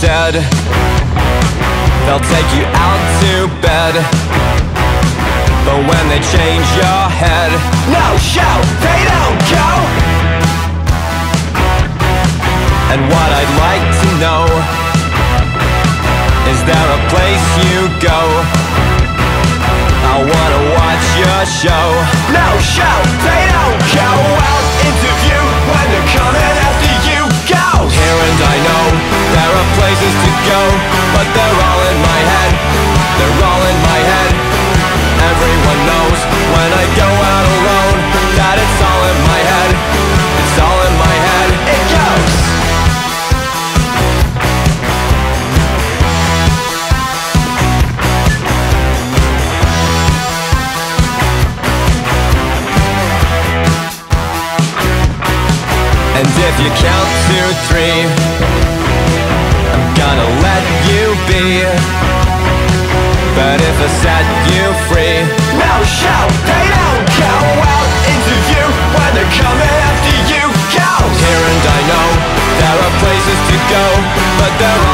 said they'll take you out to bed, but when they change your head, no show, they don't go. And what I'd like to know, is there a place you go? I wanna watch your show. No show, they don't go out into view when they're coming after you. Go! Here and I know there are places to go, but they're all in my head. They're all in my head. Everyone knows when I go out alone that it's all in my head. It's all in my head. It goes! And if you count to 3, I'm gonna let you be. But if I set you free, no show, they don't go out into view when they're coming after you. Go! Here and I know there are places to go, but they're all